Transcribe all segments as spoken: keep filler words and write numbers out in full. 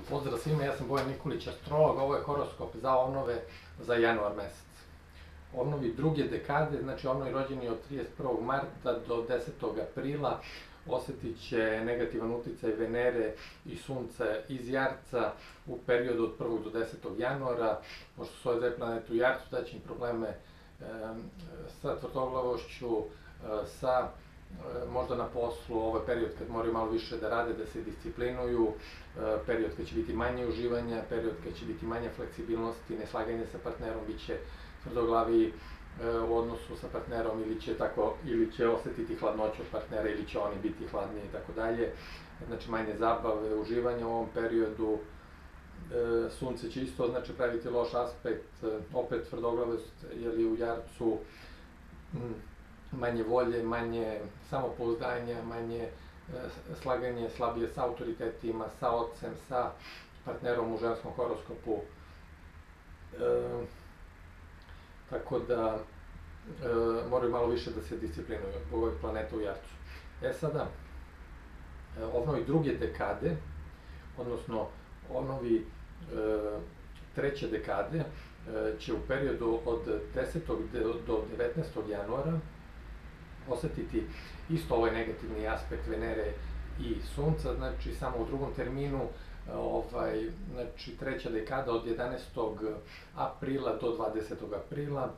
Pozdrav svima, ja sam Bojan Nikolić, astrolog, ovo je horoskop za ovnove za januar mesec. Ovnovi druge dekade, znači ovnovi rođeni od trideset prvog marta do desetog aprila, osetit će negativan uticaj Venere i Sunca iz Jarca u periodu od prvog do desetog januara, pošto su ove dve planete u Jarcu, daće im probleme e, sa tvrdoglavošću, e, sa možda na poslu, ovo je period kad moraju malo više da rade, da se disciplinuju, period kad će biti manje uživanja, period kad će biti manje fleksibilnosti, neslaganje sa partnerom, bit će tvrdoglavi u odnosu sa partnerom ili će, tako, ili će osetiti hladnoću od partnera ili će oni biti hladniji i tako dalje. Znači manje zabave, uživanja u ovom periodu. Sunce će isto znači praviti loš aspekt, opet tvrdoglavost, jer je u Jarcu manje volje, manje samopouzdanja, manje slaganje slabije sa autoritetima, sa ocem, sa partnerom u ženskom horoskopu. E, tako da e, moraju malo više da se disciplinuju zbog ovih planeta u Jarcu. E sada, ovnovi druge dekade, odnosno ovnovi e, treće dekade, e, će u periodu od desetog do devetnaestog januara osetiti isto ovaj negativni aspekt Venere i Sunca, znači samo u drugom terminu, ovaj, znači treća dekada od jedanaestog aprila do dvadesetog aprila.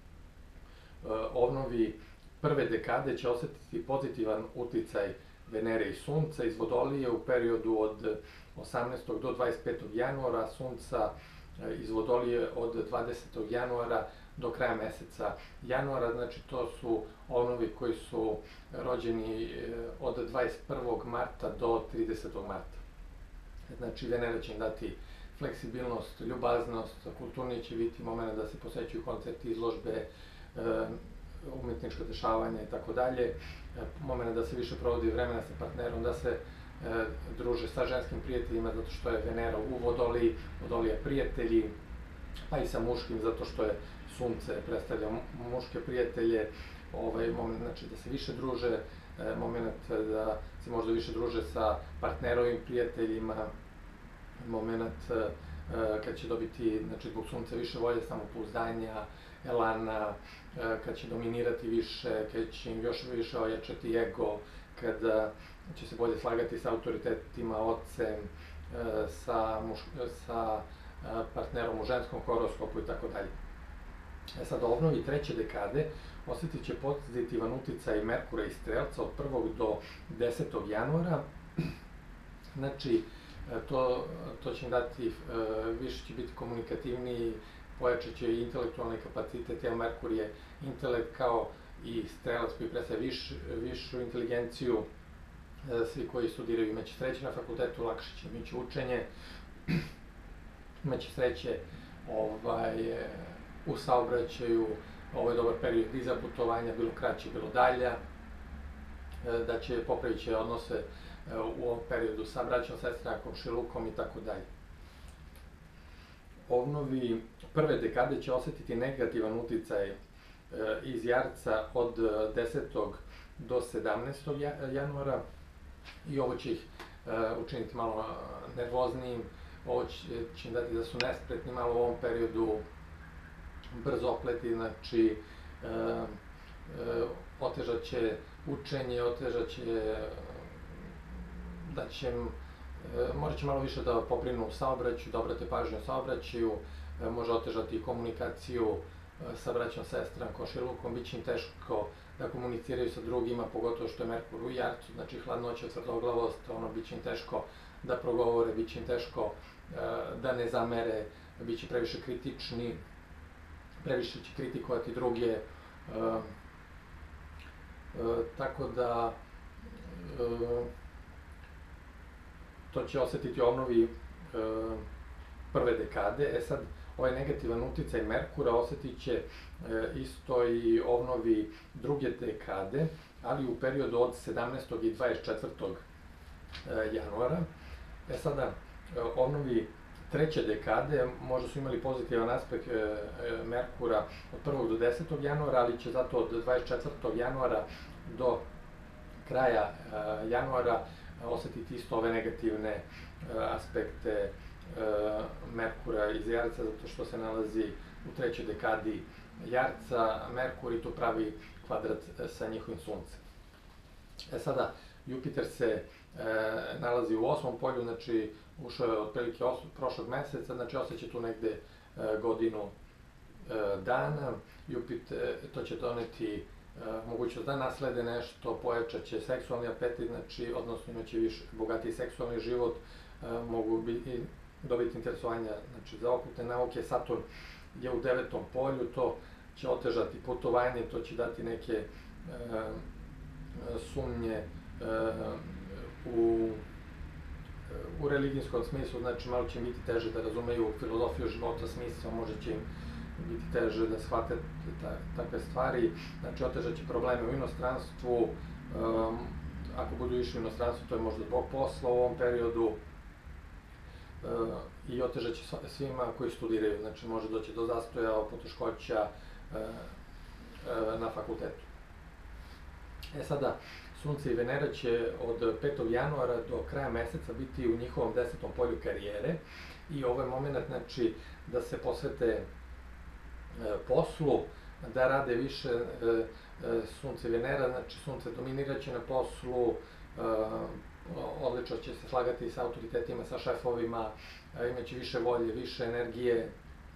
Ovnovi prve dekade će osetiti pozitivan uticaj Venere i Sunca iz Vodolije u periodu od osamnaestog do dvadeset petog januara, Sunca iz Vodolije od dvadesetog januara do kraja meseca januara, znači to su ovnovi koji su rođeni od dvadeset prvog marta do tridesetog marta. Znači Venera će im dati fleksibilnost, ljubaznost, kulturniji će biti moment da se posećuju koncerti, izložbe, umetnička dešavanja i tako dalje, moment da se više provodi vremena sa partnerom, da se druže sa ženskim prijateljima zato što je Venera u Vodoliji, Vodolija prijatelji, pa i sa muškim zato što je Sunce predstavlja muške prijatelje, ovaj moment znači da se više druže, moment da se možda više druže sa partnerovim prijateljima, moment kad će dobiti znači zbog Sunca više volje, samopouzdanja, elana, kad će dominirati više, kad će im još više ojačati ego, kada će se bolje slagati sa autoritetima, ocem, sa, muš, sa partnerom u ženskom horoskopu i tako dalje. E sad, ovnovi treće dekade osetit će pozitivan uticaj Merkura i Strelca od prvog do desetog januara. Znači, to, to će im dati, više će biti komunikativniji, pojačat će i intelektualni kapacitet, jer Merkur je intelekt kao i Strelac koji predstavlja viš, višu inteligenciju. Svi koji studiraju imaće sreće na fakultetu, lakše će imaće učenje, imaće sreće ovaj, u saobraćaju, ovo je dobar period i za putovanja, bilo kraće, bilo dalja, da će popravit će odnose u ovom periodu sa braćom, sestrama, komšilukom i tako dalje. Ovnovi prve dekade će osetiti negativan uticaj iz Jarca od desetog do sedamnaestog januara i ovo će ih učiniti malo nervoznijim, ovo će im dati da su nespretni malo u ovom periodu, brzopleti, znači e, e, otežat će učenje, otežat će da će e, morat će malo više da pobrinu u saobraćaju, da obrate pažnju u saobraćaju, e, može otežati komunikaciju e, sa braćom, sestram, komšilukom, bit će im teško da komuniciraju sa drugima, pogotovo što je Merkur u Jarcu, znači hladnoća, tvrdoglavost, ono bit će im teško da progovore, bit će im teško e, da ne zamere, bit će previše kritični, previše će kritikovati druge, e, e, tako da e, to će osetiti ovnovi e, prve dekade. E sad, ovaj negativan uticaj Merkura osetit će e, isto i ovnovi druge dekade, ali u periodu od sedamnaestog i dvadeset četvrtog januara. E sada, ovnovi treće dekade možda su imali pozitivan aspekt Merkura od prvog do desetog januara, ali će zato od dvadeset četvrtog januara do kraja januara osetiti isto ove negativne aspekte Merkura iz Jarca, zato što se nalazi u trećoj dekadi Jarca. Merkur i tu pravi kvadrat sa njihovim suncem. E sada, Jupiter se nalazi u osmom polju, znači ušao je otprilike prošlog meseca, znači osjeća tu negde godinu dana. Jupiter, to će doneti mogućnost da naslede nešto, pojačat će seksualni apetit, znači, odnosno imaće više bogatiji seksualni život, mogu bi, dobiti interesovanja znači, za okultne nauke. Saturn je u devetom polju, to će otežati putovanje, to će dati neke e, sumnje e, u, u religijskom smislu, znači malo će im biti teže da razumeju filozofiju života, smisla, možda će im biti teže da shvate ta, takve stvari, znači otežat će probleme u inostranstvu, um, ako budu išli u inostranstvu, to je možda zbog posla u ovom periodu, uh, i otežat će svima koji studiraju, znači može doći do zastoja, poteškoća uh, uh, na fakultetu. E sada, Sunce i Venera će od petog januara do kraja meseca biti u njihovom desetom polju karijere i ovo je moment, znači, da se posvete poslu, da rade više Sunce i Venera, znači Sunce dominiraće na poslu, odlično će se slagati sa autoritetima, sa šefovima, imaće više volje, više energije,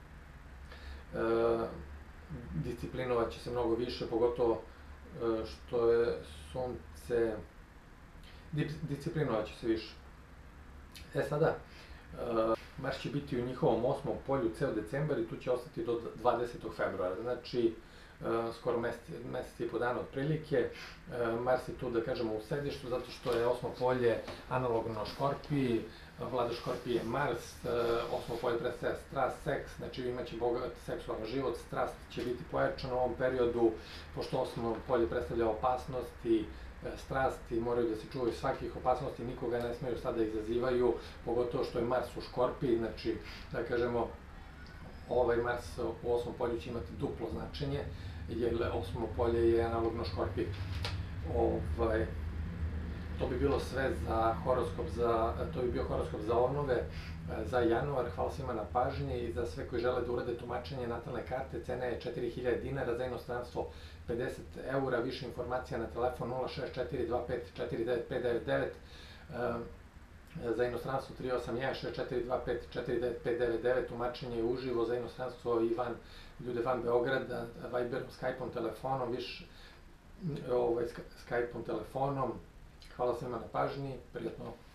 disciplinovat će se mnogo više, pogotovo što je Sunce, disciplinovat će se više. E sada, Mars će biti u njihovom osmom polju ceo decembar i tu će ostati do dvadesetog februara, znači skoro mesec i po dana otprilike. Mars je tu, da kažemo, u sedištu, zato što je osmo polje analogno Škorpiji, vlada Škorpije je Mars, osmo polje predstavlja strast, seks, znači imaće bogat seksualan život, strast će biti pojačana u ovom periodu, pošto osmo polje predstavlja opasnosti, strasti, moraju da se čuvaju svakih opasnosti, nikoga ne smeju sada izazivaju, pogotovo što je Mars u Škorpiji, znači, da kažemo, ovaj Mars u osmom polju će imati duplo značenje, jer osmo polje je analogno Škorpiji. Ovaj, to bi bilo sve za horoskop, za, to bi bio horoskop za ovnove za januar. Hvala svima na pažnji i za sve koji žele da urade tumačenje natalne karte. Cena je četiri hiljade dinara, za inostranstvo pedeset eura, više informacija na telefon nula šest četiri dva pet četiri devet pet devet devet, za inostranstvo tri osam jedan šest četiri dva pet četiri devet pet devet devet, tumačenje uživo za inostranstvo i van, ljude van Beograda, Viberom, Skypeom, telefonom, više ovaj, Skypeom, telefonom. Hvala svima na pažnji, prijatno.